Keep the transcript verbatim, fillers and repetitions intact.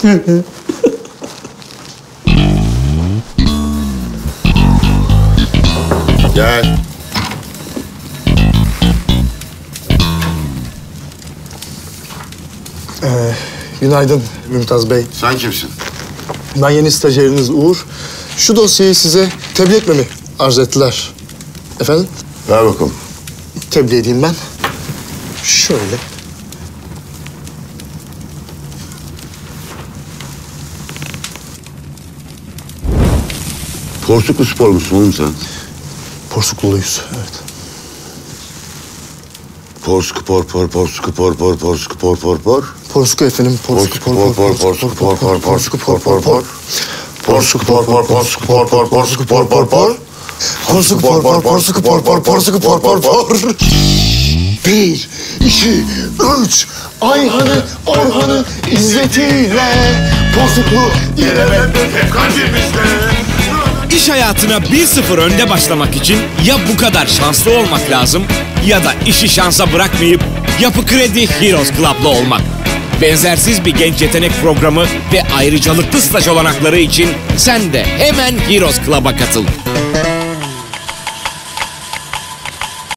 Gel. Ee, günaydın Mümtaz Bey. Sen kimsin? Ben yeni stajyeriniz Uğur. Şu dosyayı size tebliğ etmemi arz ettiler. Efendim? Ver bakalım. Tebliğ edeyim ben. Şöyle. Porsuklu spor musun oğlum sen? Porsukluyuz, evet. Porsuk por por porsuk por por porsuk por por por. Porsuk efendim, porsuk por por Porsuk por por porsuk por por por. Porsuk por por porsuk por por porsuk por por por. Porsuk por por porsuk por por porsuk por por por. Bir, iki, üç. Ayhan'ı, Orhan'ı izzetiyle porsuklu diyememek hep kalbimizde. İş hayatına bir sıfır önde başlamak için ya bu kadar şanslı olmak lazım ya da işi şansa bırakmayıp Yapı Kredi Heroes Club'la olmak. Benzersiz bir genç yetenek programı ve ayrıcalıklı staj olanakları için sen de hemen Heroes Club'a katıl.